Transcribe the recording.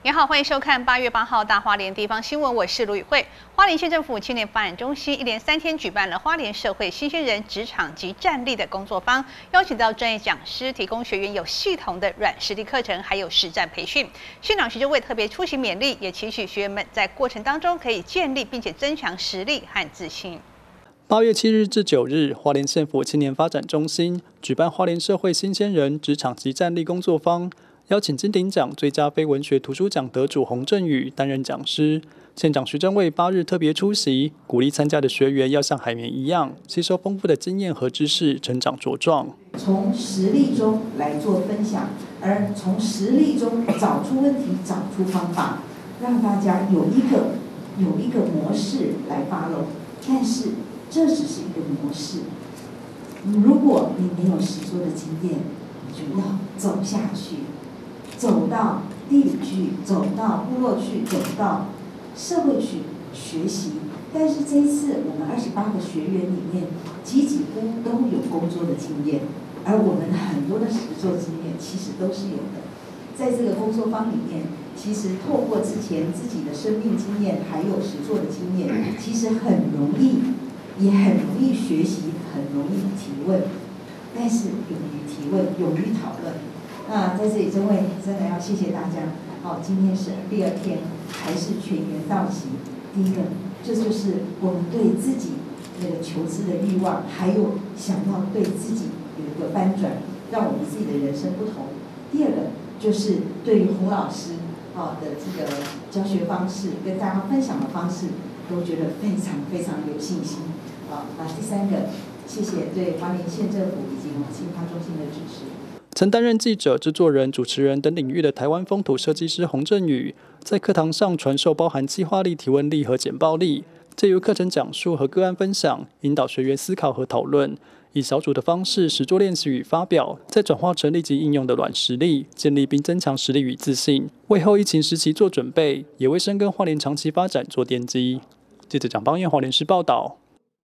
你好，欢迎收看8月8号大花莲地方新闻，我是卢宇慧。花莲县政府青年发展中心一连3天举办了花莲社会新鲜人职场及战力的工作坊，邀请到专业讲师，提供学员有系统的软实力课程，还有实战培训。县长徐正伟特别出席勉励，也期许学员们在过程当中可以建立并且增强实力和自信。 8月7日至9日，花莲县府青年发展中心举办花莲社会新鲜人职场及战力工作坊。邀请金鼎奖最佳非文学图书奖得主洪振宇担任讲师，县长徐正伟8日特别出席，鼓励参加的学员要像海绵一样，吸收丰富的经验和知识，成长茁壮。 从实力中来做分享，而从实力中找出问题，找出方法，让大家有一个模式来follow。但是这只是一个模式，如果你没有实作的经验，你就要走下去。走到地里去，走到部落去，走到社会去学习。但是这一次我们28个学员里面，几乎都有工作的经验，而我们很多的实作经验其实都是有的。在这个工作坊里面，其实透过之前自己的生命经验，还有实作的经验，其实很容易，也很容易学习，很容易提问。但是勇于提问，勇于讨论。那在这里，真的要谢谢大家。今天是第2天，还是全员到齐。第一个，这就是我们对自己那个求知的欲望，还有想要对自己有一个翻转，让我们自己的人生不同。第二个，就是对于洪老师的这个教学方式，跟大家分享的方式，都觉得非常有信心。那第3个，谢谢对花莲县政府以及我们青发中心的支持。 曾担任记者、制作人、主持人等领域的台湾风土设计师洪振宇，在课堂上传授包含计划力、提问力和简报力，借由课程讲述和个案分享，引导学员思考和讨论，以小组的方式实作练习与发表，再转化成立即应用的软实力，建立并增强实力与自信，为后疫情时期做准备，也为深耕花莲长期发展做奠基。记者蒋邦彦花莲市报道。